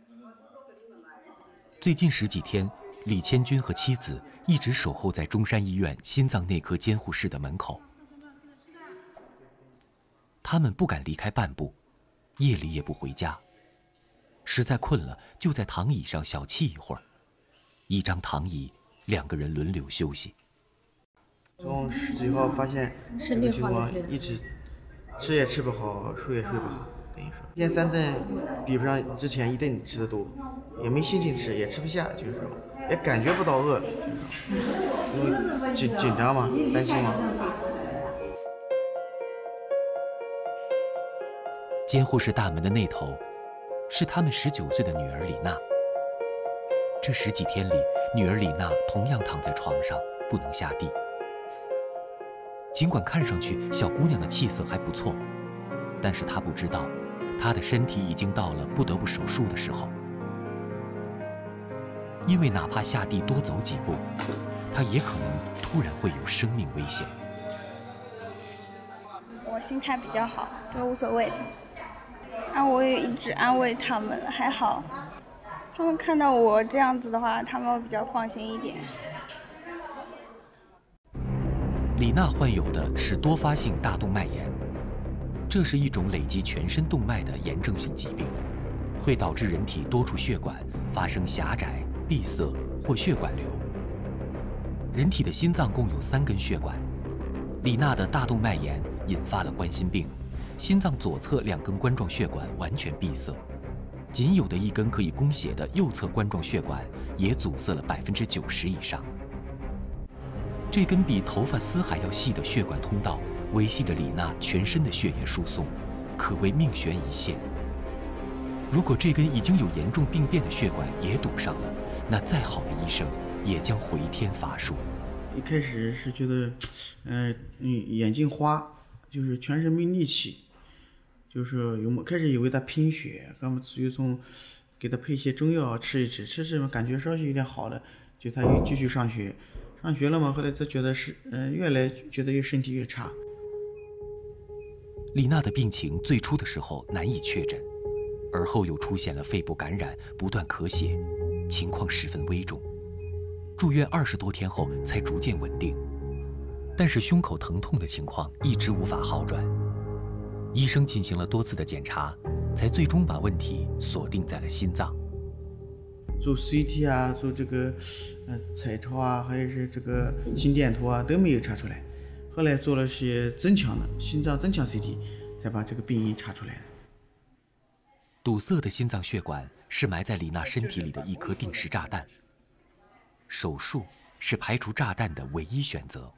最近十几天，李千军和妻子一直守候在中山医院心脏内科监护室的门口。他们不敢离开半步，夜里也不回家。实在困了，就在躺椅上小憩一会儿。一张躺椅，2个人轮流休息。 从10几号发现这个情况，一直吃也吃不好，睡也睡不好，等于说一天3顿比不上之前1顿吃的多，也没心情吃，也吃不下，就是说也感觉不到饿，因为紧张嘛，担心嘛。 监护室大门的那头，是他们19岁的女儿李娜。这10几天里，女儿李娜同样躺在床上，不能下地。尽管看上去小姑娘的气色还不错，但是她不知道，她的身体已经到了不得不手术的时候。因为哪怕下地多走几步，她也可能突然会有生命危险。 我心态比较好，就无所谓的。我也一直安慰他们，还好，他们看到我这样子的话，他们会比较放心一点。 李娜患有的是多发性大动脉炎，这是一种累及全身动脉的炎症性疾病，会导致人体多处血管发生狭窄、闭塞或血管瘤。人体的心脏共有3根血管，李娜的大动脉炎引发了冠心病，心脏左侧2根冠状血管完全闭塞，仅有的1根可以供血的右侧冠状血管也阻塞了90%以上。这根比头发丝还要细的血管通道维系着李娜全身的血液输送，可谓命悬一线。如果这根已经有严重病变的血管也堵上了，那再好的医生也将回天乏术。 一开始是觉得，眼睛花，就是全身没力气，就是开始以为他贫血，那么就从给他配一些中药吃一吃，吃感觉稍许有点好了，就他又继续上学。上学了嘛，后来他觉得越来觉得身体越差。 李娜的病情最初的时候难以确诊，而后又出现了肺部感染，不断咳血，情况十分危重。住院20多天后才逐渐稳定，但是胸口疼痛的情况一直无法好转。医生进行了多次的检查，才最终把问题锁定在了心脏。 做 CT 啊，做这个彩超啊，还有是这个心电图啊，都没有查出来。后来做了些增强的心脏增强 CT， 才把这个病因查出来的。 堵塞的心脏血管是埋在李娜身体里的一颗定时炸弹，手术是排除炸弹的唯一选择。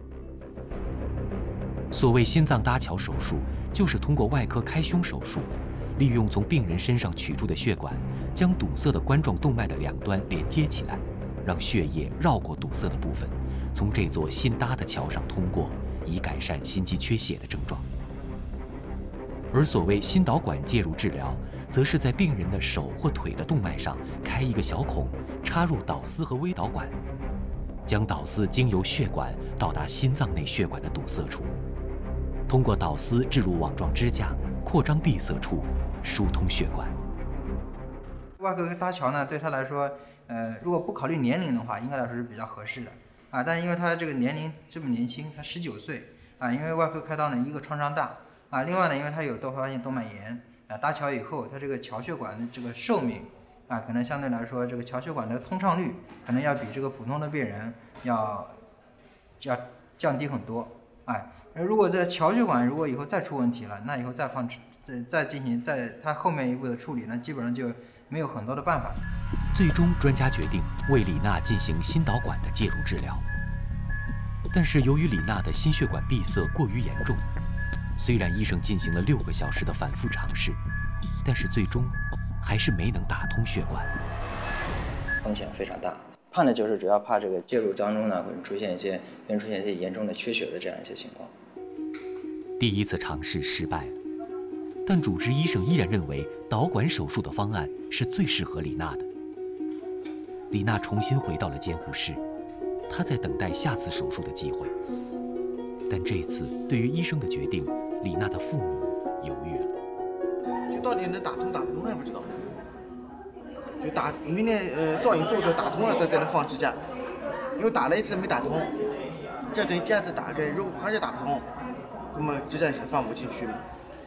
所谓心脏搭桥手术，就是通过外科开胸手术，利用从病人身上取出的血管，将堵塞的冠状动脉的2端连接起来，让血液绕过堵塞的部分，从这座新搭的桥上通过，以改善心肌缺血的症状。而所谓心导管介入治疗，则是在病人的手或腿的动脉上开一个小孔，插入导丝和微导管，将导丝经由血管到达心脏内血管的堵塞处，通过导丝置入网状支架，扩张闭塞处，疏通血管。 外科搭桥呢，对他来说，如果不考虑年龄的话，应该来说是比较合适的啊。但是因为他这个年龄这么年轻，才19岁啊，因为外科开刀呢，一个创伤大啊，另外呢，因为他有多发性动脉炎啊，搭桥以后，他这个桥血管的这个寿命啊，可能相对来说，这个桥血管的通畅率可能要比这个普通的病人要降低很多。哎，如果这桥血管如果以后再出问题了，那以后再进行他后面一步的处理呢，基本上就没有很多的办法。 最终，专家决定为李娜进行心导管的介入治疗。但是由于李娜的心血管闭塞过于严重，虽然医生进行了6个小时的反复尝试，但是最终还是没能打通血管， 风险非常大。怕呢，就是主要怕这个介入当中呢，会出现一些严重的缺血的这样一些情况。 第1次尝试失败了，但主治医生依然认为导管手术的方案是最适合李娜的。李娜重新回到了监护室，她在等待下次手术的机会。但这次对于医生的决定，李娜的父母犹豫了。 就到底能打通打不通还不知道。 就明天造影做着打通了，再来放支架，因为打了一次没打通，这等于第二次打开，如果还是打不通，那么支架还放不进去了。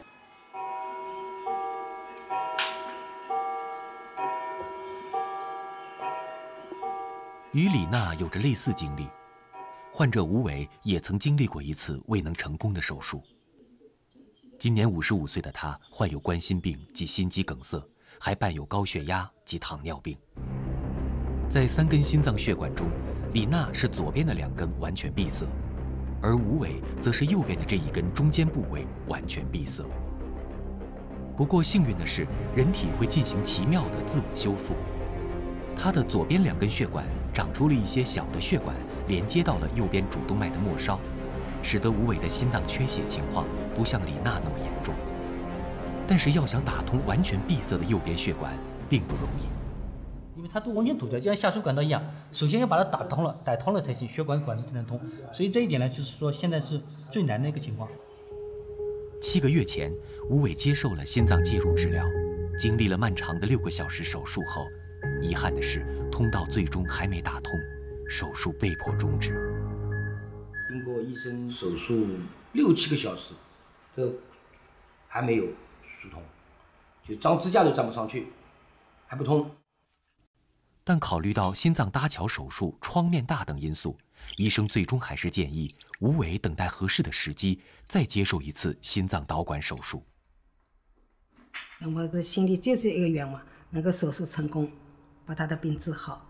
与李娜有着类似经历，患者吴伟也曾经历过一次未能成功的手术。今年55岁的他患有冠心病及心肌梗塞，还伴有高血压及糖尿病。在3根心脏血管中，李娜是左边的2根完全闭塞，而吴伟则是右边的这1根中间部位完全闭塞。不过幸运的是，人体会进行奇妙的自我修复。他的左边2根血管长出了一些小的血管，连接到了右边主动脉的末梢，使得吴伟的心脏缺血情况不像李娜那么严重。但是要想打通完全闭塞的右边血管并不容易， 因为它都完全堵掉，就像下水管道一样，首先要把它打通了才行，血管子才能通。所以这一点呢，就是说现在是最难的一个情况。 7个月前，吴伟接受了心脏介入治疗，经历了漫长的6个小时手术后，遗憾的是，通道最终还没打通，手术被迫终止。 经过医生手术6、7个小时，这还没有疏通，就装支架都装不上去，还不通。 但考虑到心脏搭桥手术创面大等因素，医生最终还是建议吴伟等待合适的时机，再接受一次心脏导管手术。 我的心里就是一个愿望，能够手术成功，把他的病治好。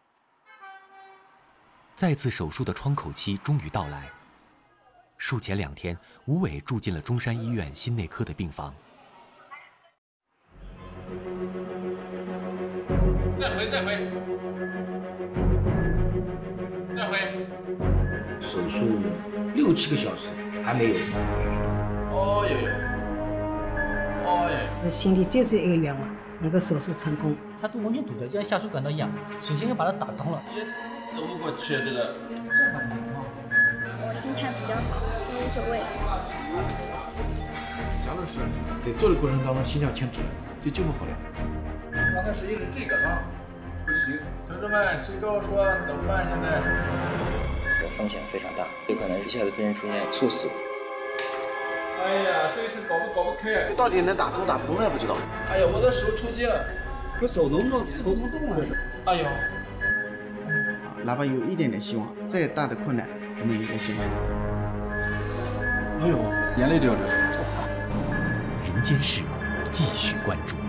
再次手术的窗口期终于到来。术前2天，吴伟住进了中山医院心内科的病房。 再回。 手术6、7个小时还没有疏通。 哦哟。 我心里就是一个愿望，能够手术成功。 它都完全堵掉，就像下水管道一样，首先要把它打通了。 也走不过去这个。 这么灵啊！我心态比较好，无所谓。 假如是在做的过程当中心跳停止了，就救不回来。 刚才实际是这个啊，不行，同志们，谁跟我说怎么办？现在风险非常大，有可能一下子病人出现猝死。 哎呀，所以他搞不开。 到底能打通打不通也不知道。 哎呀，我的手抽筋了， 可手能动啊！ 哎呦， 哪怕有一点点希望，再大的困难，我们也要坚持。 哎呦，眼泪都要流出来了。 人间事，继续关注。